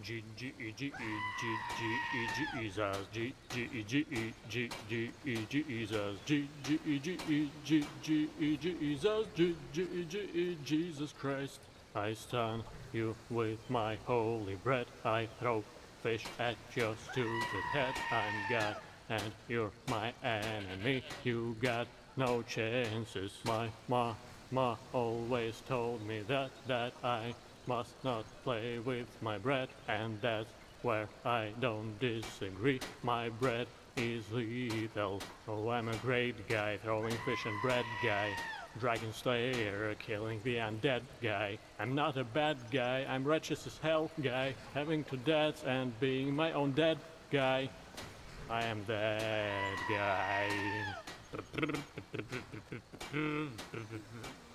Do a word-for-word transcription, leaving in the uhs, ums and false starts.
G G E G E G G E G Jesus G G E G E G G E G Jesus G G E G E G G E Jesus G G E G E Jesus Christ. I stun you with my holy bread. I throw fish at your stupid head. I'm God and you're my enemy. You got no chances. My ma ma always told me that that I must not play with my bread, and that's where I don't disagree. My bread is lethal. Oh, I'm a great guy, throwing fish and bread guy. Dragon Slayer, killing the undead guy. I'm not a bad guy, I'm righteous as hell guy. Having to deaths and being my own dead guy. I am that guy.